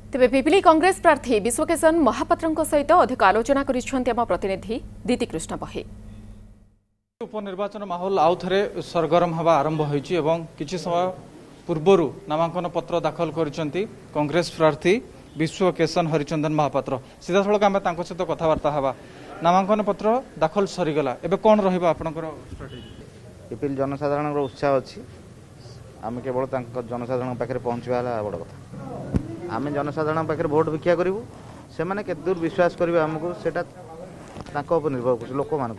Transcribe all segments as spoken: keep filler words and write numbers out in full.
तेबे पिपिली कांग्रेस प्रार्थी विश्वकेशन महापात्र सहित अधिक आलोचना करिसेंति आम प्रतिनिधि दीति कृष्ण बही। उपनिर्वाचन माहौल आउ थे सरगरम हवा आरंभ होइछि एवं किछि समय पूर्वरु नामांकन पत्र दाखल करिसेंति कांग्रेस प्रार्थी विश्वकेशन हरिचंदन महापात्र। सीधा सड़क आम तांको सहित कथबार्ता हवा। नामांकन पत्र दाखल सरीगला एबे कोन रहिबा आपनकर स्ट्रेटेजी? पिपिल जनसाधारण उत्साह अच्छी आम केवल जनसाधारण पाखे पहुँचवा बड़ कथा। आम जनसाधारण पाखे भोट भिक्षा करूँ से मैंने केते दूर विश्वास करेंगे आमको सेटा निर्भर कर लोक मान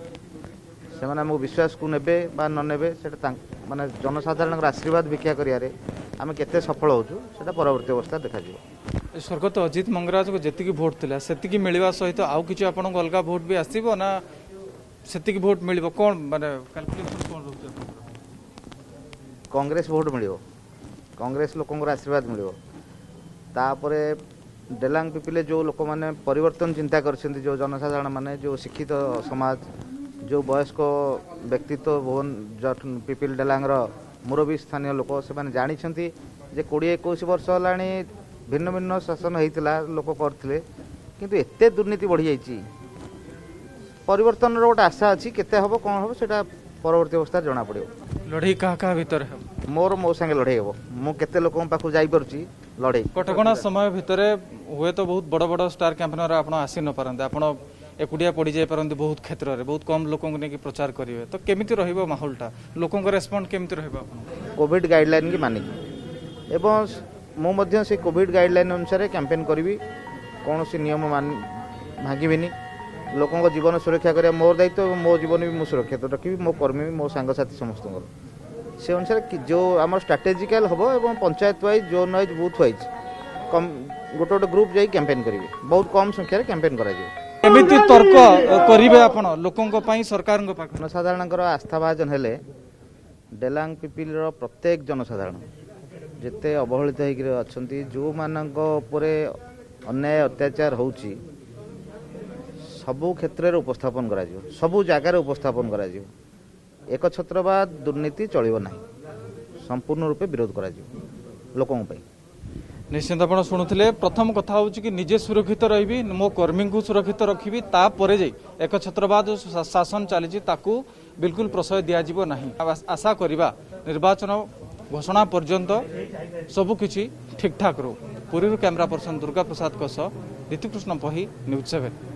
से आमको विश्वास को नेबे बा न नेबे सेटा माने जनसाधारण आशीर्वाद भिक्षा करियारे आम केते सफल होचु सेटा परवर्ती अवस्था देखा जिवो। स्वर्गत अजित मंगराज को जेतिकी भोट थिला सेतिकी मिलवा सहित आउ किछि आपन अलगा भोट भी आसीबो ना सेतिकी भोट मिलिबो कोन माने कैलकुलेशन कोन रहउछ? कांग्रेस भोट मिलिबो, कांग्रेस लोकंकर आशीर्वाद मिलिबो। तापरे डेलांग पिपिले जो लोक माने परिवर्तन चिंता करछन्ती जो जनसाधारण माने जो शिक्षित समाज जो वयस्क व्यक्तित्व भवन पिपिल डेलांग रो मुरबी स्थानीय लोक से माने जानी छन्ती जे बीस इक्कीस वर्ष हलाणी भिन्न भिन्न शासन होइतिला लोक करथिले किंतु एते दुर्नीति बढ़ी जाइछि। परिवर्तन रो गोटे आशा अछि केते हबो कोन हबो सेटा परवर्ती अवस्था जना पड़ियो। लड़ाई कहा कहा भीतर है मोर मो संगे लड़ाई हेबो मु केते लोकन पाखु जाई परछि लड़ाई कटकणा समय भितर हुए तो बहुत बड़ बड़ स्टार कैंपेनर आपण आसी न पारंते आपण एकुडिया पड़ी जाय पारंते बहुत क्षेत्र रे बहुत कम लोकन ने की प्रचार करिवे तो केमिति रहइबो माहौलटा लोकन रेस्पोंड केमिति रहइबो? आपण कोविड गाइडलाइन की मानिक एवं मु मध्य से कोविड गाइडलाइन अनुसार कैंपेन करी कौन सी नियम मान भांगिबिनी लोकों जीवन सुरक्षा करिया मोर दायित्व मो जीवन भी मुझे सुरक्षित रखी मो कर्मी मो सांगसाथी समस्त से अनुसार जो आम स्ट्राटेजिकल हम और panchayat wise zone wise booth wise कम गोटे गोटे ग्रुप जाई कैंपेन करेंगे बहुत कम संख्यार कैंपेन करा एमिति तर्क करिवे आपण लोकों पई सरकार जनसाधारण आस्थाभाजन हेले डेलांग पिपिल प्रत्येक जनसाधारण जिते अवहेलित होकर जो मानक उपरे अन्याय अत्याचार होउची सबु क्षेत्र में उपस्थापन करा जिवो सबु जगार उपस्थापन करा जिवो एक छत्रवाद दुर्नीति चलिबो नाही संपूर्ण रूपे विरोध करा जिवो लोकों पई। निश्चित आप शुणुले प्रथम कथा हूँ कि निजे सुरक्षित रही मो कर्मी को सुरक्षित रखी तापर जाई एक छत्रवाद शासन चली बिल्कुल प्रशय दिज्व ना आशा करवा निर्वाचन घोषणा पर्यंत सबुकिछि ठीक ठाक रो। पुरी कैमरा पर्सन दुर्गा प्रसाद दीति कृष्ण पही न्यूज सेवन।